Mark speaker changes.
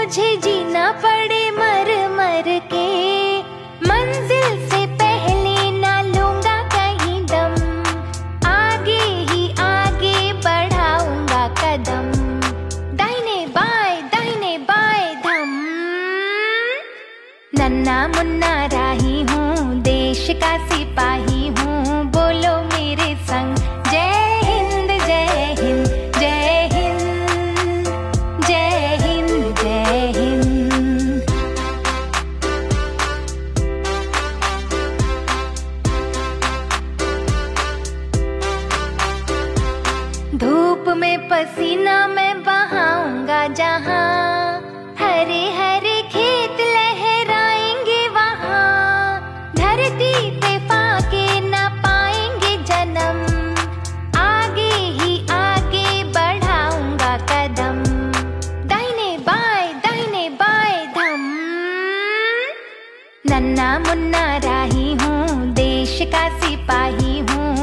Speaker 1: मुझे जीना पड़े मर मर के, मंजिल से पहले ना लूंगा कहीं दम, आगे ही आगे बढ़ाऊंगा कदम, दाहिने बाएं धम। नन्ना मुन्ना राही हूँ, देश का सिपाही हूँ, बोलो मेरे संग जय हिंद जय हिंद जय हिंद जय हिंद जय हिंद। धूप में पसीना मैं बहाऊंगा जहाँ, हरे हरे खेत लहराएंगे वहाँ, धरती पे फाके ना पाएंगे जन्म, आगे ही आगे बढ़ाऊंगा कदम, दाहिने बाएं धम। नन्ना मुन्ना राही हूँ, देश का सिपाही हूँ,